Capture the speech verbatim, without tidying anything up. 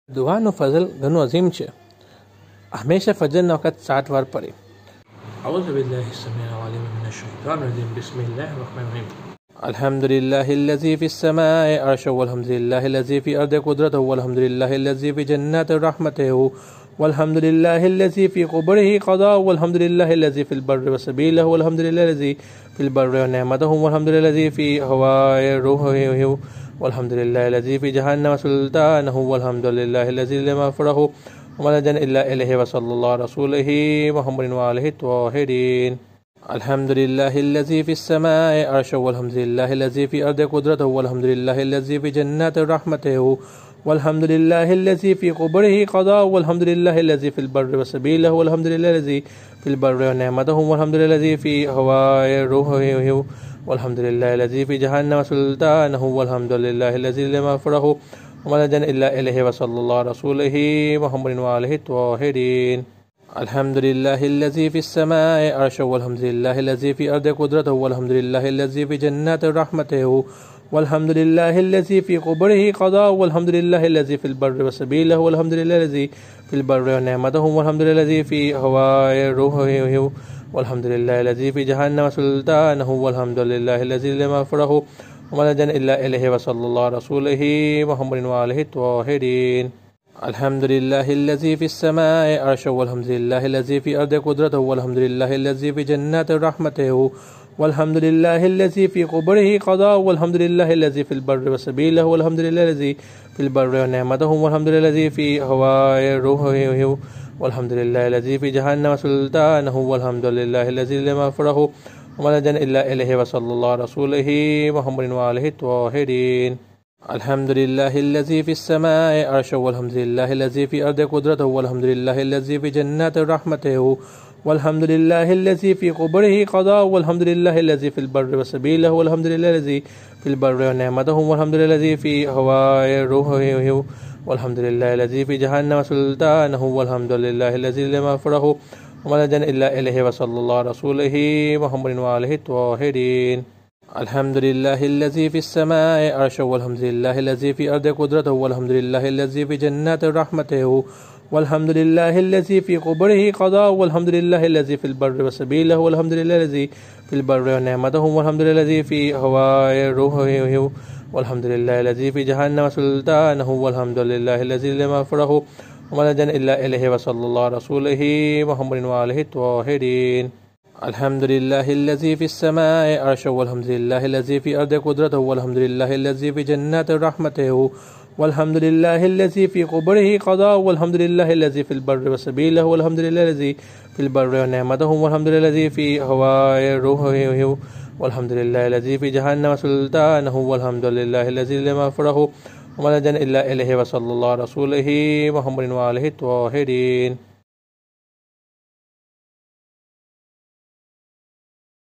दुआनो फजल घणो अज़ीम छे। हमेशा फजर ना वक़्त साठ बार पढ़े। अऊज़ु बिल्लाहि समीउल अलीम मिनश शैतानिर रजीम बिस्मिल्लाहिर रहमानिर रहीम। अल्हम्दुलिल्लाहिल्लज़ी फ़िस समाइ अर्शुहु वल्हम्दुलिल्लाहिल्लज़ी फ़ी अर्दि क़ुद्रतुहु वल्हम्दुलिल्लाहिल्लज़ी फ़ी जन्नाति रहमतुहु वल्हम्दुलिल्लाहिल्लज़ी फ़ी क़ुबरिहि क़ज़ाअहु वल्हम्दुलिल्लाहिल्लज़ी फ़िल बर्रि वसबीलहु वल्हम्दुलिल्लाहिल्लज़ी फ़िल बर्रि वनिअमतहु वल्हम्दुलिल्लाहिल्लज़ी फ़ी हवाइ रूहिहि वल्हम्दुलिल्लाहिल्लज़ी फ़ी जहन्नम सुल्तानहु वल्हम्दुलिल्लाहिल्लज़ी लम यग़फ़िरहु वलदन इल्ला इलैहि वसल्लल्लाहु अला रसूलिहि मुहम्मदिन व आलिहि त्वाहिरीन। अल्हम्दुलिल्लाहिल्लज़ी फ़िस समाइ अर्शुहु वल्हम्दुलिल्लाहिल्लज़ी फ़ी अर्दि क़ुद्रतुहु वल्हम्दुलिल्लाहिल्लज़ी फ़ी जन्नाति रहमतुहु वल्हम्दुलिल्लाहिल्लज़ी फ़ी क़ुबरिहि क़ज़ाअहु वल्हम्दुलिल्लाहिल्लज़ी फ़िल बर्रि वसबीलहु वल्हम्दुलिल्लाहिल्लज़ी फ़िल बर्रि वनिअमतहु वल्हम्दुलिल्लाहिल्लज़ी फ़ी हवाइ रूहिहि वल्हम्दुलिल्लाहिल्लज़ी फ़ी जहन्नम सुल्तानहु वल्हम्दुलिल्लाहिल्लज़ी लम यग़फ़िरहु वलदन इल्ला इलैहि वसल्लल्लाहु अला रसूलिहि मुहम्मदिन व आलिहि त्वाहिरीन। अल्हम्दुलिल्लाहिल्लज़ी फ़िस समाइ अर्शुहु वल्हम्दुलिल्लाहिल्लज़ी फ़ी अर्दि क़ुद्रतुहु वल्हम्दुलिल्लाहिल्लज़ी फ़ी जन्नाति रहमतुहु वल्हम्दुलिल्लाहिल्लज़ी फ़ी क़ुबरिहि क़ज़ाअहु वल्हम्दुलिल्लाहिल्लज़ी फ़िल बर्रि वसबीलहु वल्हम्दुलिल्लाहिल्लज़ी फ़िल बर्रि वनिअमतहु वल्हम्दुलिल्लाहिल्लज़ी फ़ी हवाइ रूहिहि वल्हम्दुलिल्लाहिल्लज़ी फ़ी जहन्नम सुल्तानहु वल्हम्दुलिल्लाहिल्लज़ी लम यग़फ़िरहु वलदन इल्ला इलैहि वसल्लल्लाहु अला रसूलिहि मुहम्मदिन व आलिहि त्वाहिरीन। अल्हम्दुलिल्लाहिल्लज़ी फ़िस समाइ अर्शुहु वल्हम्दुलिल्लाहिल्लज़ी फ़ी अर्दि क़ुद्रतुहु वल्हम्दुलिल्लाहिल्लज़ी फ़ी जन्नाति रहमतुहु वल्हम्दुलिल्लाहिल्लज़ी फ़ी क़ुबरिहि क़ज़ाअहु वल्हम्दुलिल्लाहिल्लज़ी फ़िल बर्रि वसबीलहु वल्हम्दुलिल्लाहिल्लज़ी फ़िल बर्रि वनिअमतहु वल्हम्दुलिल्लाहिल्लज़ी फ़ी हवाइ रूहिहि वल्हम्दुलिल्लाहिल्लज़ी फ़ी जहन्नम सुल्तानहु वल्हम्दुलिल्लाहिल्लज़ी लम यग़फ़िरहु वलदन इल्ला इलैहि वसल्लल्लाहु अला रसूलिहि मुहम्मदिन व आलिहि त्वाहिरीन। अल्हम्दुलिल्लाहिल्लज़ी फ़िस समाइ अर्शुहु वल्हम्दुलिल्लाहिल्लज़ी फ़ी अर्दि क़ुद्रतुहु वल्हम्दुलिल्लाहिल्लज़ी फ़ी जन्नाति रहमतुहु वल्हम्दुलिल्लाहिल्लज़ी फ़ी क़ुबरिहि क़ज़ाअहु वल्हम्दुलिल्लाहिल्लज़ी फ़िल बर्रि वसबीलहु वल्हम्दुलिल्लाहिल्लज़ी फ़िल बर्रि वनिअमतहु वल्हम्दुलिल्लाहिल्लज़ी फ़ी हवाइ रूहिहि वल्हम्दुलिल्लाहिल्लज़ी फ़ी जहन्नम सुल्तानहु वल्हम्दुलिल्लाहिल्लज़ी लम यग़फ़िरहु वलदन इल्ला इलैहि वसल्लल्लाहु अला रसूलिहि मुहम्मदिन व आलिहि त्वाहिरीन। अल्हम्दुलिल्लाहिल्लज़ी फ़िस समाइ अर्शुहु वल्हम्दुलिल्लाहिल्लज़ी फ़ी अर्दि क़ुद्रतुहु वल्हम्दुलिल्लाहिल्लज़ी फ़ी जन्नाति रहमतुहु वल्हम्दुलिल्लाहिल्लज़ी फ़ी क़ुबरिहि क़ज़ाअहु वल्हम्दुलिल्लाहिल्लज़ी फ़िल बर्रि वसबीलहु वल्हम्दुलिल्लाहिल्लज़ी फ़िल बर्रि वनिअमतहु वल्हम्दुलिल्लाहिल्लज़ी फ़ी हवाइ रूहिहि वल्हम्दुलिल्लाहिल्लज़ी फ़ी जहन्नम सुल्तानहु वल्हम्दुलिल्लाहिल्लज़ी लम यग़फ़िरहु वलदन इल्ला इलैहि वसल्लल्लाहु अला रसूलिहि मुहम्मदिन व आलिहि त्वाहिरीन। अल्हम्दुलिल्लाहिल्लज़ी फ़िस समाइ अर्शुहु वल्हम्दुलिल्लाहिल्लज़ी फ़ी अर्दि क़ुद्रतुहु वल्हम्दुलिल्लाहिल्लज़ी फ़ी जन्नाति रहमतुहु वल्हम्दुलिल्लाहिल्लज़ी फ़ी क़ुबरिहि क़ज़ाअहु वल्हम्दुलिल्लाहिल्लज़ी फ़िल बर्रि वसबीलहु वल्हम्दुलिल्लाहिल्लज़ी फ़िल बर्रि वनिअमतहु वल्हम्दुलिल्लाहिल्लज़ी फ़ी हवाइ रूहिहि वल्हम्दुलिल्लाहिल्लज़ी फ़ी जहन्नम सुल्तानहु वल्हम्दुलिल्लाहिल्लज़ी लम यग़फ़िरहु वलदन इल्ला इलैहि वसल्लल्लाहु अला रसूलिहि मुहम्मदिन व आलिहि त्वाहिरीन।